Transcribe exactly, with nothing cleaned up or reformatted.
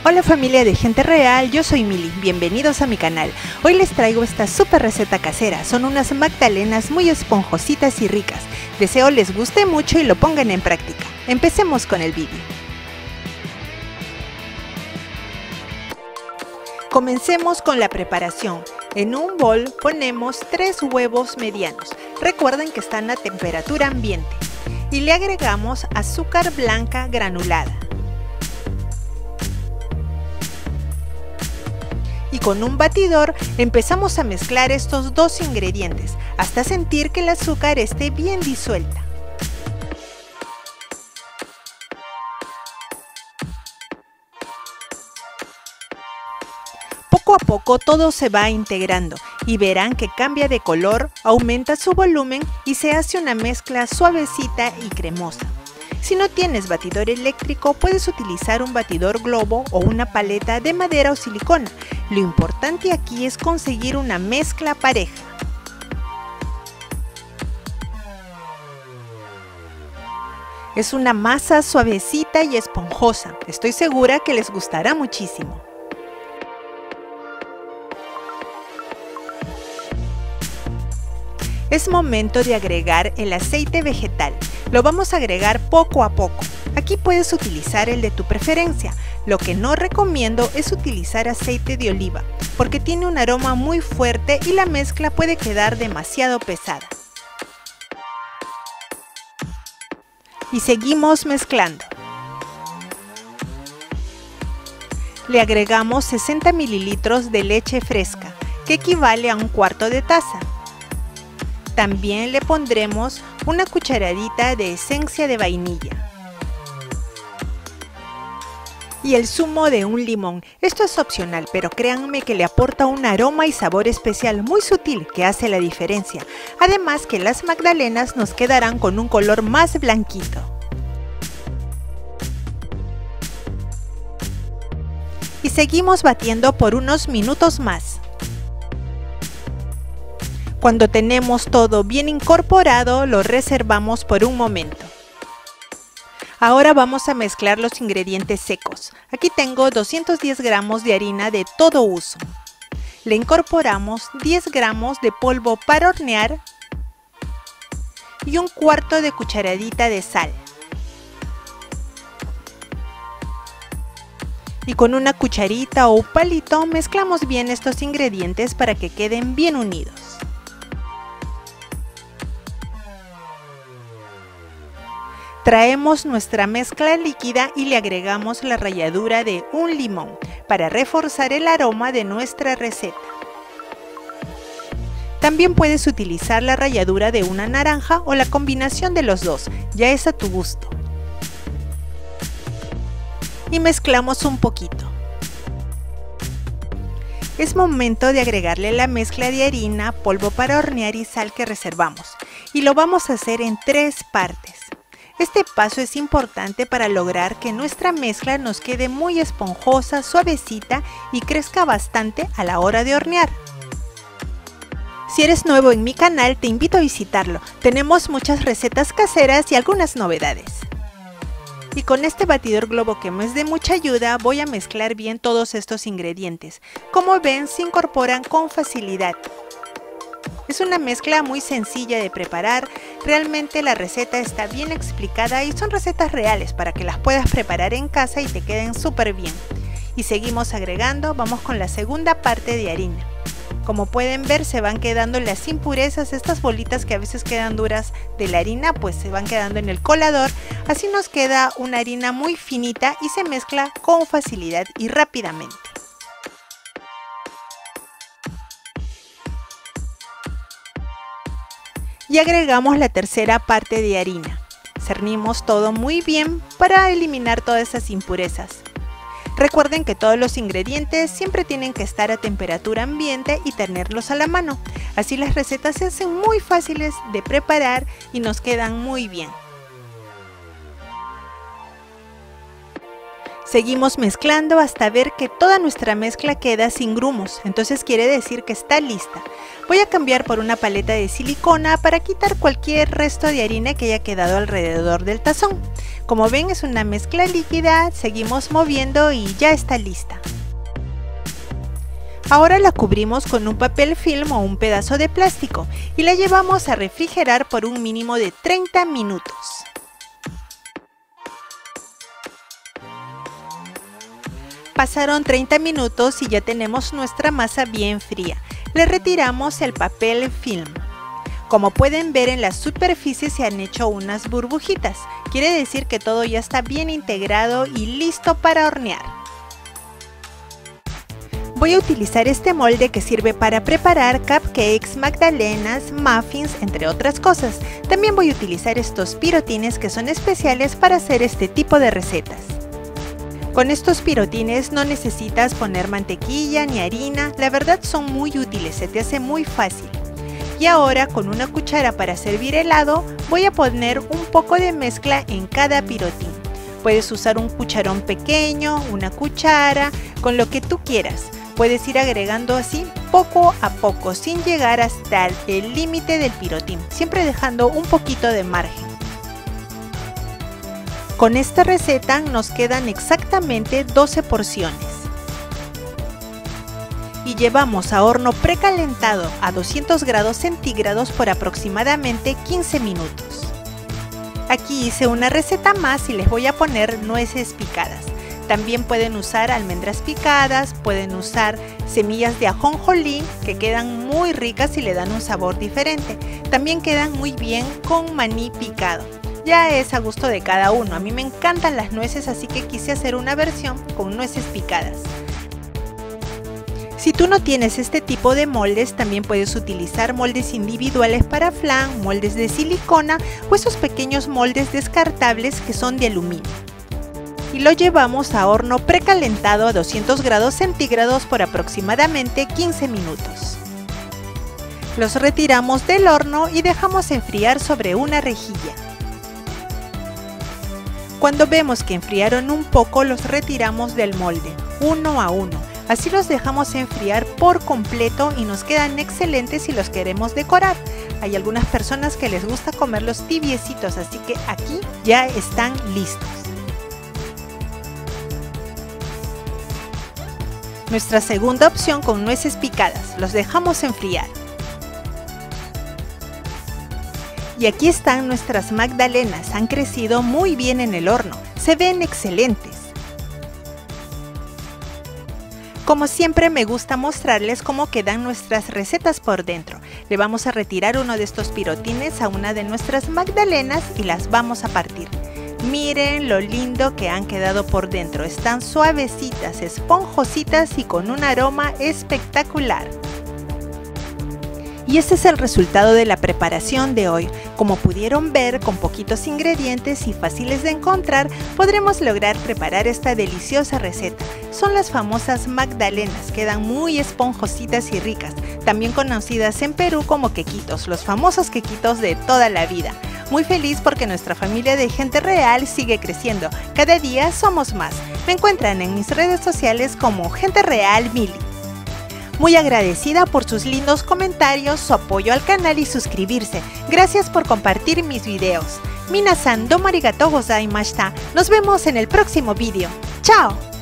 Hola familia de Gente Real, yo soy Mili, bienvenidos a mi canal. Hoy les traigo esta super receta casera, son unas magdalenas muy esponjositas y ricas. Deseo les guste mucho y lo pongan en práctica. Empecemos con el vídeo. Comencemos con la preparación. En un bol ponemos tres huevos medianos, recuerden que están a temperatura ambiente, y le agregamos azúcar blanca granulada. Y con un batidor empezamos a mezclar estos dos ingredientes hasta sentir que el azúcar esté bien disuelta. Poco a poco todo se va integrando y verán que cambia de color, aumenta su volumen y se hace una mezcla suavecita y cremosa. Si no tienes batidor eléctrico, puedes utilizar un batidor globo o una paleta de madera o silicona. Lo importante aquí es conseguir una mezcla pareja. Es una masa suavecita y esponjosa. Estoy segura que les gustará muchísimo. Es momento de agregar el aceite vegetal. Lo vamos a agregar poco a poco. Aquí puedes utilizar el de tu preferencia. Lo que no recomiendo es utilizar aceite de oliva, porque tiene un aroma muy fuerte y la mezcla puede quedar demasiado pesada. Y seguimos mezclando. Le agregamos sesenta mililitros de leche fresca, que equivale a un cuarto de taza. También le pondremos una cucharadita de esencia de vainilla. Y el zumo de un limón. Esto es opcional, pero créanme que le aporta un aroma y sabor especial muy sutil que hace la diferencia. Además que las magdalenas nos quedarán con un color más blanquito. Y seguimos batiendo por unos minutos más. Cuando tenemos todo bien incorporado, lo reservamos por un momento. Ahora vamos a mezclar los ingredientes secos. Aquí tengo doscientos diez gramos de harina de todo uso. Le incorporamos diez gramos de polvo para hornear y un cuarto de cucharadita de sal. Y con una cucharita o un palito mezclamos bien estos ingredientes para que queden bien unidos. Traemos nuestra mezcla líquida y le agregamos la ralladura de un limón para reforzar el aroma de nuestra receta. También puedes utilizar la ralladura de una naranja o la combinación de los dos, ya es a tu gusto. Y mezclamos un poquito. Es momento de agregarle la mezcla de harina, polvo para hornear y sal que reservamos. Y lo vamos a hacer en tres partes. Este paso es importante para lograr que nuestra mezcla nos quede muy esponjosa, suavecita y crezca bastante a la hora de hornear. Si eres nuevo en mi canal, te invito a visitarlo. Tenemos muchas recetas caseras y algunas novedades. Y con este batidor globo que me es de mucha ayuda, voy a mezclar bien todos estos ingredientes. Como ven, se incorporan con facilidad. Es una mezcla muy sencilla de preparar, realmente la receta está bien explicada y son recetas reales para que las puedas preparar en casa y te queden súper bien. Y seguimos agregando, vamos con la segunda parte de harina. Como pueden ver, se van quedando las impurezas, estas bolitas que a veces quedan duras de la harina, pues se van quedando en el colador. Así nos queda una harina muy finita y se mezcla con facilidad y rápidamente. Y agregamos la tercera parte de harina. Cernimos todo muy bien para eliminar todas esas impurezas. Recuerden que todos los ingredientes siempre tienen que estar a temperatura ambiente y tenerlos a la mano. Así las recetas se hacen muy fáciles de preparar y nos quedan muy bien. Seguimos mezclando hasta ver que toda nuestra mezcla queda sin grumos, entonces quiere decir que está lista. Voy a cambiar por una paleta de silicona para quitar cualquier resto de harina que haya quedado alrededor del tazón. Como ven, es una mezcla líquida, seguimos moviendo y ya está lista. Ahora la cubrimos con un papel film o un pedazo de plástico y la llevamos a refrigerar por un mínimo de treinta minutos. Pasaron treinta minutos y ya tenemos nuestra masa bien fría. Le retiramos el papel film. Como pueden ver, en la superficie se han hecho unas burbujitas. Quiere decir que todo ya está bien integrado y listo para hornear. Voy a utilizar este molde que sirve para preparar cupcakes, magdalenas, muffins, entre otras cosas. También voy a utilizar estos pirotines que son especiales para hacer este tipo de recetas. Con estos pirotines no necesitas poner mantequilla ni harina, la verdad son muy útiles, se te hace muy fácil. Y ahora con una cuchara para servir helado voy a poner un poco de mezcla en cada pirotín. Puedes usar un cucharón pequeño, una cuchara, con lo que tú quieras. Puedes ir agregando así poco a poco sin llegar hasta el límite del pirotín, siempre dejando un poquito de margen. Con esta receta nos quedan exactamente doce porciones. Y llevamos a horno precalentado a doscientos grados centígrados por aproximadamente quince minutos. Aquí hice una receta más y les voy a poner nueces picadas. También pueden usar almendras picadas, pueden usar semillas de ajonjolí que quedan muy ricas y le dan un sabor diferente. También quedan muy bien con maní picado. Ya es a gusto de cada uno. A mí me encantan las nueces, así que quise hacer una versión con nueces picadas. Si tú no tienes este tipo de moldes, también puedes utilizar moldes individuales para flan, moldes de silicona o esos pequeños moldes descartables que son de aluminio. Y lo llevamos a horno precalentado a doscientos grados centígrados por aproximadamente quince minutos. Los retiramos del horno y dejamos enfriar sobre una rejilla. Cuando vemos que enfriaron un poco, los retiramos del molde, uno a uno. Así los dejamos enfriar por completo y nos quedan excelentes si los queremos decorar. Hay algunas personas que les gusta comerlos tibiecitos, así que aquí ya están listos. Nuestra segunda opción con nueces picadas, los dejamos enfriar. Y aquí están nuestras magdalenas, han crecido muy bien en el horno, se ven excelentes. Como siempre me gusta mostrarles cómo quedan nuestras recetas por dentro. Le vamos a retirar uno de estos pirotines a una de nuestras magdalenas y las vamos a partir. Miren lo lindo que han quedado por dentro, están suavecitas, esponjositas y con un aroma espectacular. Y este es el resultado de la preparación de hoy. Como pudieron ver, con poquitos ingredientes y fáciles de encontrar, podremos lograr preparar esta deliciosa receta. Son las famosas magdalenas, quedan muy esponjositas y ricas, también conocidas en Perú como quequitos, los famosos quequitos de toda la vida. Muy feliz porque nuestra familia de Gente Real sigue creciendo, cada día somos más. Me encuentran en mis redes sociales como Gente Real Mili. Muy agradecida por sus lindos comentarios, su apoyo al canal y suscribirse. Gracias por compartir mis videos. Minasan domo arigatou gozaimashita. Nos vemos en el próximo video. ¡Chao!